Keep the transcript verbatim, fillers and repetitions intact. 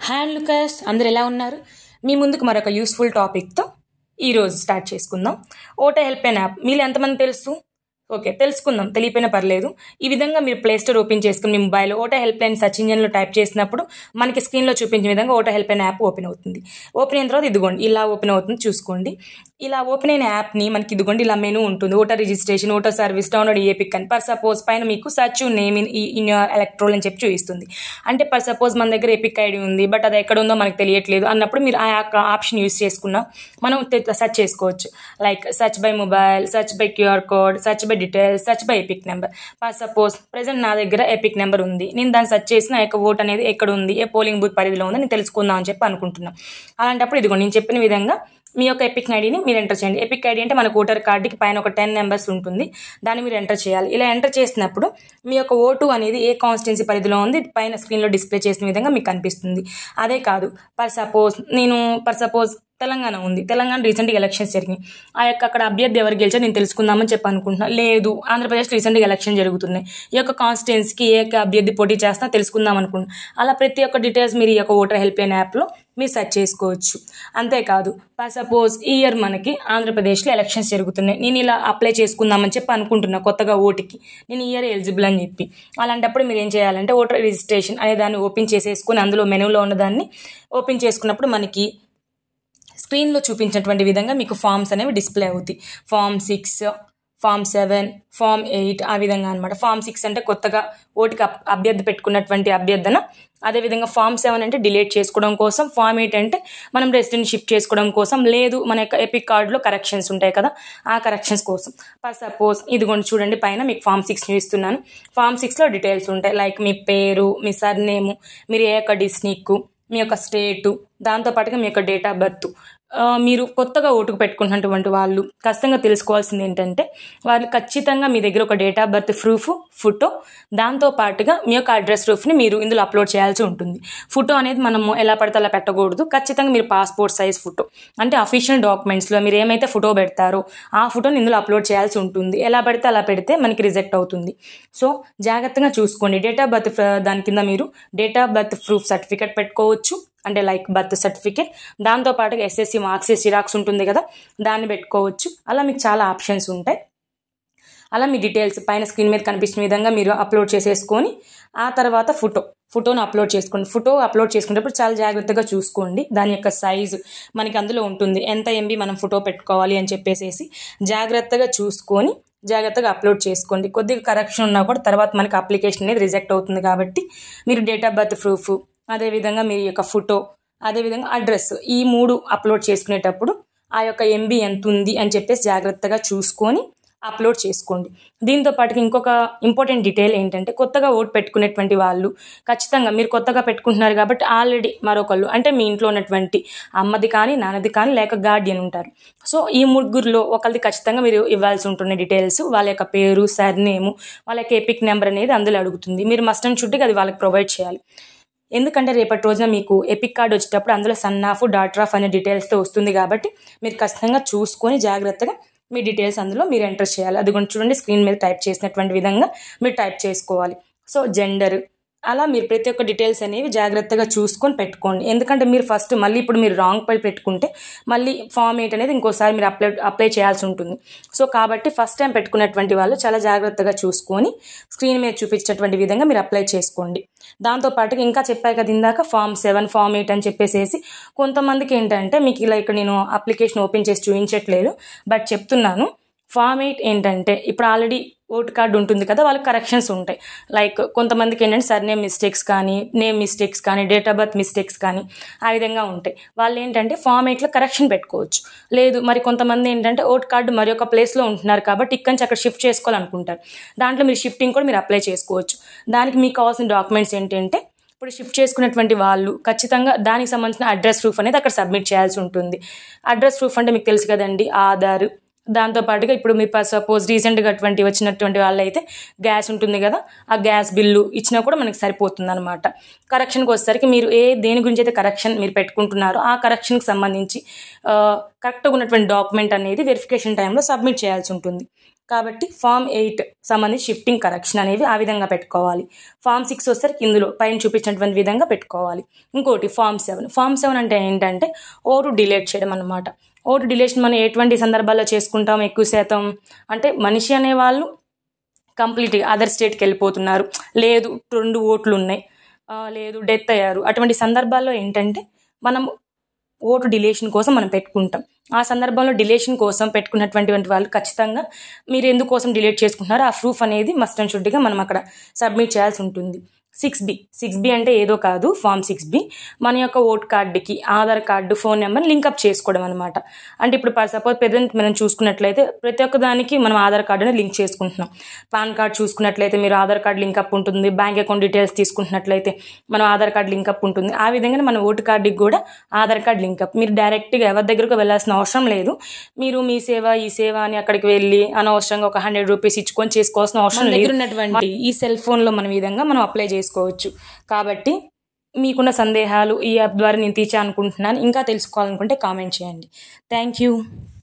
Hi Lukas, అందరు ఎలా ఉన్నారు? మీ ముందుకు మరొక యూస్ఫుల్ టాపిక్తో ఈరోజు స్టార్ట్ చేసుకుందాం. ఓటో హెల్ప్ లైన్ యాప్ మీరు ఎంతమంది తెలుసు? ఓకే, తెలుసుకుందాం. తెలియపోయినా పర్లేదు. ఈ విధంగా మీరు ప్లే స్టోర్ ఓపెన్ చేసుకుని మీ మొబైల్లో ఓటో హెల్ప్ లైన్ సర్చ్ ఇంజన్లో టైప్ చేసినప్పుడు మనకి స్క్రీన్లో చూపించిన విధంగా voter helpline app open అవుతుంది. ఓపెన్ అయిన తర్వాత ఇదిగోండి ఇలా ఓపెన్ అవుతుంది, చూసుకోండి. ఇలా ఓపెన్ అయిన యాప్ని మనకి ఇదిగోండి ఇలా మెనూ ఉంటుంది. Voter registration, voter service, download EPIC అని పర్ సపోజ్ పైన మీకు search name in in your electoral అని చెప్పి చూపిస్తుంది. అంటే పర్ సపోజ్ మన దగ్గర ఏపిక్ ఐడి ఉంది, బట్ అది ఎక్కడ ఉందో మనకు తెలియట్లేదు అన్నప్పుడు మీరు ఆ ఆప్షన్ యూస్ చేసుకున్నా మనం సెర్చ్ చేసుకోవచ్చు. Like search by mobile, search by QR code, search by details, search by EPIC number. For suppose present నా దగ్గర ఎపిక్ నెంబర్ ఉంది, నేను దాన్ని సర్చ్ చేసి నా యొక్క ఓట్ అనేది ఎక్కడ ఉంది, ఏ పోలింగ్ బూత్ పరిధిలో ఉందో నేను తెలుసుకుందాం అని చెప్పి అనుకుంటున్నాను. అలాంటప్పుడు ఇదిగో నేను చెప్పిన విధంగా మీ యొక్క ఎపిక్ ఐడిని మీరు ఎంటర్ చేయండి. ఎపిక్ ఐడి అంటే మనకు ఓటర్ కార్డుకి పైన ఒక టెన్ నెంబర్స్ ఉంటుంది, దాన్ని మీరు ఎంటర్ చేయాలి. ఇలా ఎంటర్ చేసినప్పుడు మీ యొక్క ఓటు అనేది ఏ కాన్స్టిట్యున్సీ పరిధిలో ఉంది పైన స్క్రీన్లో డిస్ప్లే చేసిన విధంగా మీకు కనిపిస్తుంది. అదే కాదు, పర్ సపోజ్ నేను పర్ సపోజ్ తెలంగాణ ఉంది, తెలంగాణ రీసెంట్గా ఎలక్షన్స్ జరిగినాయి, ఆ యొక్క అక్కడ అభ్యర్థి ఎవరు గెలిచారు నేను తెలుసుకుందామని చెప్పి అనుకుంటున్నా. లేదు, ఆంధ్రప్రదేశ్ రీసెంట్గా ఎలక్షన్ జరుగుతున్నాయి, ఈ యొక్క కాన్స్టిట్యున్సీకి ఏ యొక్క అభ్యర్థి పోటీ చేస్తున్నా తెలుసుకుందాం అనుకుంటున్నా. అలా ప్రతి ఒక్క డీటెయిల్స్ మీరు ఈ యొక్క ఓటర్ హెల్ప్ లైన్ యాప్లో మీరు సెర్చ్ చేసుకోవచ్చు. అంతేకాదు, ఫర్ సపోజ్ ఈ ఇయర్ మనకి ఆంధ్రప్రదేశ్లో ఎలక్షన్స్ జరుగుతున్నాయి, నేను ఇలా అప్లై చేసుకుందామని చెప్పి అనుకుంటున్నా కొత్తగా ఓటుకి, నేను ఈ ఇయర్ ఎలిజిబుల్ అని చెప్పి. అలాంటప్పుడు మీరు ఏం చేయాలంటే ఓటర్ రిజిస్ట్రేషన్ అనే దాన్ని ఓపెన్ చేసేసుకుని అందులో మెనూలో ఉన్నదాన్ని ఓపెన్ చేసుకున్నప్పుడు మనకి స్క్రీన్లో చూపించినటువంటి విధంగా మీకు ఫామ్స్ అనేవి డిస్ప్లే అవుతాయి. Form six, form seven, form eight, ఆ విధంగా అనమాట. ఫామ్ సిక్స్ అంటే కొత్తగా ఓటుకి అభ్యర్థి పెట్టుకున్నటువంటి అభ్యర్థన, అదేవిధంగా ఫామ్ సెవెన్ అంటే డిలీట్ చేసుకోవడం కోసం, ఫామ్ ఎయిట్ అంటే మనం రెసిడెంట్ షిఫ్ట్ చేసుకోవడం కోసం, లేదు మన యొక్క ఎపిక్ కార్డులో కరెక్షన్స్ ఉంటాయి కదా, ఆ కరెక్షన్స్ కోసం. ఫర్ సపోజ్ ఇదిగోండి చూడండి, పైన మీకు ఫామ్ సిక్స్ చూపిస్తున్నాను. ఫామ్ సిక్స్లో డీటెయిల్స్ ఉంటాయి, లైక్ మీ పేరు, మీ సర్నేము, మీరు ఏ యొక్క డిస్ట్రిక్ట్, మీ యొక్క స్టేటు, దాంతోపాటుగా మీ యొక్క డేట్ ఆఫ్ బర్త్. మీరు కొత్తగా ఓటుకు పెట్టుకున్నటువంటి వాళ్ళు ఖచ్చితంగా తెలుసుకోవాల్సింది ఏంటంటే వాళ్ళు ఖచ్చితంగా మీ దగ్గర ఒక date of birth proof, photo, దాంతో పాటుగా మీ యొక్క అడ్రస్ ప్రూఫ్ని మీరు ఇందులో అప్లోడ్ చేయాల్సి ఉంటుంది. ఫోటో అనేది మనము ఎలా పడితే అలా పెట్టకూడదు, ఖచ్చితంగా మీరు పాస్పోర్ట్ సైజ్ ఫోటో అంటే అఫీషియల్ డాక్యుమెంట్స్లో మీరు ఏమైతే ఫోటో పెడతారో ఆ ఫోటోని ఇందులో అప్లోడ్ చేయాల్సి ఉంటుంది. ఎలా పడితే అలా పెడితే మనకి రిజెక్ట్ అవుతుంది. సో జాగ్రత్తగా చూసుకోండి. డేట్ ఆఫ్ బర్త్ దాని కింద మీరు date of birth proof certificate పెట్టుకోవచ్చు, అంటే లైక్ బర్త్ సర్టిఫికేట్, దాంతోపాటుగా ఎస్ఎస్సి మార్క్స్ జిరాక్స్ ఉంటుంది కదా దాన్ని పెట్టుకోవచ్చు. అలా మీకు చాలా ఆప్షన్స్ ఉంటాయి. అలా మీ డీటెయిల్స్ పైన స్క్రీన్ మీద కనిపించిన విధంగా మీరు అప్లోడ్ చేసేసుకొని ఆ తర్వాత ఫోటో ఫోటోను అప్లోడ్ చేసుకోండి. ఫోటో అప్లోడ్ చేసుకునేటప్పుడు చాలా జాగ్రత్తగా చూసుకోండి. దాని యొక్క సైజు మనకి అందులో ఉంటుంది, ఎంత ఎంబీ మనం ఫోటో పెట్టుకోవాలి అని చెప్పేసి జాగ్రత్తగా చూసుకొని జాగ్రత్తగా అప్లోడ్ చేసుకోండి. కొద్దిగా కరెక్షన్ ఉన్నా కూడా తర్వాత మనకి అప్లికేషన్ అనేది రిజెక్ట్ అవుతుంది. కాబట్టి మీరు డేట్ ఆఫ్ బర్త్ ప్రూఫ్, అదేవిధంగా మీ యొక్క ఫోటో, అదేవిధంగా అడ్రస్, ఈ మూడు అప్లోడ్ చేసుకునేటప్పుడు ఆ యొక్క ఎంబీ ఎంత ఉంది అని చెప్పేసి జాగ్రత్తగా చూసుకొని అప్లోడ్ చేసుకోండి. దీంతో పాటుగా ఇంకొక ఇంపార్టెంట్ డీటెయిల్ ఏంటంటే కొత్తగా ఓటు పెట్టుకునేటువంటి వాళ్ళు ఖచ్చితంగా మీరు కొత్తగా పెట్టుకుంటున్నారు కాబట్టి ఆల్రెడీ మరొకళ్ళు అంటే మీ ఇంట్లో ఉన్నటువంటి అమ్మది కానీ నాన్నది కానీ లేక గార్డియన్ ఉంటారు. సో ఈ ముగ్గురులో ఒకరిది ఖచ్చితంగా మీరు ఇవ్వాల్సి ఉంటుంది డీటెయిల్స్, వాళ్ళ యొక్క పేరు, సర్నేము, వాళ్ళ యొక్క ఎపిక్ నెంబర్ అనేది అందులో అడుగుతుంది. మీరు మస్ట్ అండ్ షుడ్గా అది వాళ్ళకి ప్రొవైడ్ చేయాలి. ఎందుకంటే రేపటి రోజున మీకు ఎపిక్ కార్డ్ వచ్చేటప్పుడు అందులో సన్ ఆఫ్, డాటర్ ఆఫ్ అనే డీటెయిల్స్తో వస్తుంది. కాబట్టి మీరు ఖచ్చితంగా చూసుకొని జాగ్రత్తగా మీ డీటెయిల్స్ అందులో మీరు ఎంటర్ చేయాలి. అది కూడా చూడండి, స్క్రీన్ మీద టైప్ చేసినటువంటి విధంగా మీరు టైప్ చేసుకోవాలి. సో జెండర్, అలా మీరు ప్రతి ఒక్క డీటెయిల్స్ అనేవి జాగ్రత్తగా చూసుకొని పెట్టుకోండి. ఎందుకంటే మీరు ఫస్ట్ మళ్ళీ ఇప్పుడు మీరు రాంగ్ పై పెట్టుకుంటే మళ్ళీ ఫామ్ ఎయిట్ అనేది ఇంకోసారి మీరు అప్లై అప్లై చేయాల్సి ఉంటుంది. సో కాబట్టి ఫస్ట్ టైం పెట్టుకున్నటువంటి వాళ్ళు చాలా జాగ్రత్తగా చూసుకొని స్క్రీన్ మీద చూపించేటువంటి విధంగా మీరు అప్లై చేసుకోండి. దాంతోపాటుగా ఇంకా చెప్పాయి కదా ఇందాక ఫామ్ సెవెన్, ఫామ్ ఎయిట్ అని చెప్పేసి కొంతమందికి ఏంటంటే మీకు ఇలా ఇక్కడ నేను అప్లికేషన్ ఓపెన్ చేసి చూపించట్లేదు, బట్ చెప్తున్నాను. ఫామ్ ఎయిట్ ఏంటంటే ఇప్పుడు ఆల్రెడీ ఓటు కార్డు ఉంటుంది కదా, వాళ్ళకి కరెక్షన్స్ ఉంటాయి. లైక్ కొంతమందికి ఏంటంటే సర్నేమ్ మిస్టేక్స్ కానీ, నేమ్ మిస్టేక్స్ కానీ, డేట్ ఆఫ్ బర్త్ మిస్టేక్స్ కానీ ఆ విధంగా ఉంటాయి. వాళ్ళు ఏంటంటే ఫామ్ ఎయిట్లో కరెక్షన్ పెట్టుకోవచ్చు. లేదు మరి కొంతమంది ఏంటంటే ఓటు కార్డు మరి ఒక ప్లేస్లో ఉంటున్నారు కాబట్టి ఇక్కడి నుంచి అక్కడ షిఫ్ట్ చేసుకోవాలనుకుంటారు. దాంట్లో మీరు షిఫ్టింగ్ కూడా మీరు అప్లై చేసుకోవచ్చు. దానికి మీకు కావాల్సిన డాక్యుమెంట్స్ ఏంటంటే ఇప్పుడు షిఫ్ట్ చేసుకున్నటువంటి వాళ్ళు ఖచ్చితంగా దానికి సంబంధించిన అడ్రస్ ప్రూఫ్ అనేది అక్కడ సబ్మిట్ చేయాల్సి ఉంటుంది. అడ్రస్ ప్రూఫ్ అంటే మీకు తెలుసు కదండి, ఆధార్, దాంతోపాటుగా ఇప్పుడు మీరు సపోజ్ రీసెంట్గా అటువంటి వచ్చినటువంటి వాళ్ళు అయితే గ్యాస్ ఉంటుంది కదా, ఆ గ్యాస్ బిల్లు ఇచ్చినా కూడా మనకి సరిపోతుంది అనమాట. కరెక్షన్కి వచ్చేసరికి మీరు ఏ దేని గురించి అయితే కరెక్షన్ మీరు పెట్టుకుంటున్నారో ఆ కరెక్షన్కి సంబంధించి కరెక్ట్గా ఉన్నటువంటి డాక్యుమెంట్ అనేది వెరిఫికేషన్ టైంలో సబ్మిట్ చేయాల్సి ఉంటుంది. కాబట్టి ఫామ్ ఎయిట్ సంబంధించి షిఫ్టింగ్ కరెక్షన్ అనేవి ఆ విధంగా పెట్టుకోవాలి. ఫామ్ సిక్స్ వస్తే ఇందులో పైన చూపించినటువంటి విధంగా పెట్టుకోవాలి. ఇంకోటి ఫామ్ సెవెన్. ఫామ్ సెవెన్ అంటే ఏంటంటే ఓటు డిలీట్ చేయడం అన్నమాట. ఓటు డిలీషన్ మనం ఎటువంటి సందర్భాల్లో చేసుకుంటాం ఎక్కువ శాతం అంటే మనిషి అనేవాళ్ళు కంప్లీట్గా అదర్ స్టేట్కి వెళ్ళిపోతున్నారు, లేదు రెండు ఓట్లు ఉన్నాయి, లేదు డెత్ అయ్యారు, అటువంటి సందర్భాల్లో ఏంటంటే మనం ఓటు డిలేషన్ కోసం మనం పెట్టుకుంటాం. ఆ సందర్భంలో డిలేషన్ కోసం పెట్టుకున్నటువంటి వాళ్ళు ఖచ్చితంగా మీరు ఎందుకోసం డిలీట్ చేసుకుంటున్నారో ఆ ప్రూఫ్ అనేది మస్ట్ అండ్ షుడ్గా మనం అక్కడ సబ్మిట్ చేయాల్సి ఉంటుంది. సిక్స్ బి సిక్స్ బి అంటే ఏదో కాదు, ఫామ్ సిక్స్ బి మన యొక్క ఓట్ కార్డుకి Aadhaar card phone number linkup చేసుకోవడం అనమాట. అంటే ఇప్పుడు సపోజ్ ప్రజెంట్ మనం చూసుకున్నట్లయితే ప్రతి ఒక్క దానికి మనం ఆధార్ కార్డుని లింక్ చేసుకుంటున్నాం. పాన్ కార్డ్ చూసుకున్నట్లయితే మీరు ఆధార్ కార్డు లింకప్ ఉంటుంది, బ్యాంక్ అకౌంట్ డీటెయిల్స్ తీసుకుంటున్నట్లయితే మనం ఆధార్ కార్డు లింకప్ ఉంటుంది. ఆ విధంగానే మన ఓటు కార్డుకి కూడా ఆధార్ కార్డు లింకప్. మీరు డైరెక్ట్గా ఎవరి దగ్గరకు వెళ్ళాల్సిన అవసరం లేదు. మీరు మీ సేవ ఈ సేవ అని అక్కడికి వెళ్ళి అనవసరంగా ఒక హండ్రెడ్ రూపీస్ ఇచ్చుకొని చేసుకోవాల్సిన అవసరం లేదు. ఉన్నటువంటి ఈ సెల్ ఫోన్లో మన విధంగా మనం అప్లై చేసుకోవచ్చు. కాబట్టి మీకున్న సందేహాలు ఈ యాప్ ద్వారా నేను తీర్చా అనుకుంటున్నాను. ఇంకా తెలుసుకోవాలనుకుంటే కామెంట్ చేయండి. Thank you.